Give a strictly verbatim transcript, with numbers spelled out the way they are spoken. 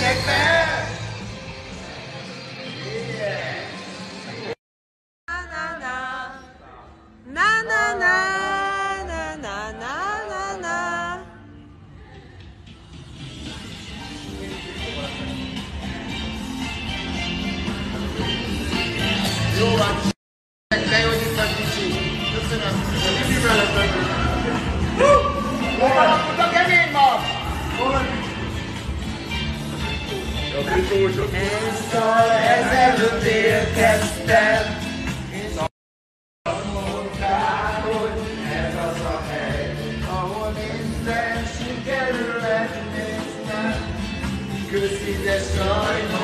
Na na na na na na na na. Jó van, de jó, hogy itt vagy, kicsi. Köszönöm. De mi mellett vagyok? Hol van a kemény mag? Hol van? Évszal ezelőtt érkeztem, és mondtál, hogy ez az a hely, ahol minden sikerül megnéznem. Köszi, de sajnos